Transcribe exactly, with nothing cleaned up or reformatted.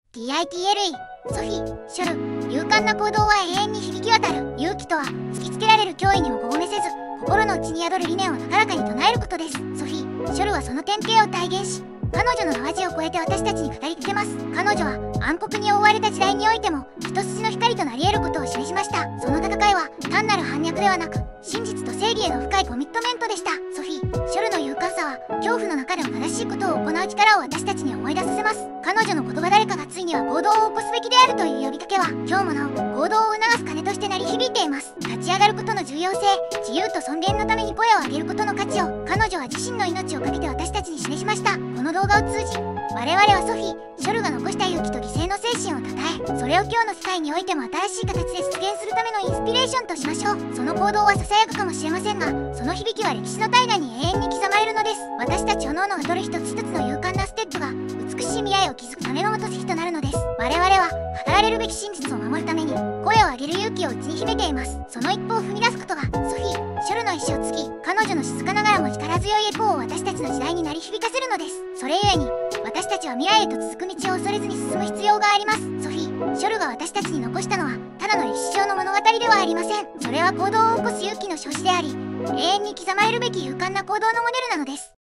ティーアイティーエルイ ソフィ、ショル、勇敢な行動は永遠に響き渡る。勇気とは突きつけられる脅威にもごごめせず、心の内に宿る理念を高らかに唱えることです。ソフィ、ショルはその典型を体現し、彼女の縄地を超えて私たちに語りかけます。彼女は暗黒に覆われた時代においても一筋の光となり得ることを示しました。その戦いは単なる反逆ではなく、真実と正義への深いコミットメントでした。ソフィ、ショルの勇敢さは恐怖の中でも正しいことを行う力を私たちに思い出させます。彼女の言葉、誰かがついには行動を起こすべきであるという呼びかけは今日もなお行動を促す鐘として鳴り響いています。立ち上がることの重要性、自由と尊厳のために声を上げることの価値を彼女は自身の命を懸けて私たちに示しました。この動画を通じ、我々はソフィ、ショルが残した勇気と犠牲の精神をたたえ、それを今日の世界においても新しい形で実現するためのインスピレーションとしましょう。その行動はささやくかもしれませんが、その響きは歴史の大河に永遠に刻まれるのです。私たち各々が取る一つ一つの勇敢なステップが美しい未来を築くための元石となるのです。我々は語られるべき真実を守るために声を上げる勇気を内に秘めています。その一歩を踏み出すことがソフィ、ショルの意志を継ぎ、彼女の静かながらも力強いエコーを私たちの時代に鳴り響かせるのです。それゆえに私たちは未来へと続く道を恐れずに進む必要があります。ソフィ、ショルが私たちに残したのはただの歴史上の物語ではありません。それは行動を起こす勇気の証しであり、永遠に刻まれるべき勇敢な行動のモデルなのです。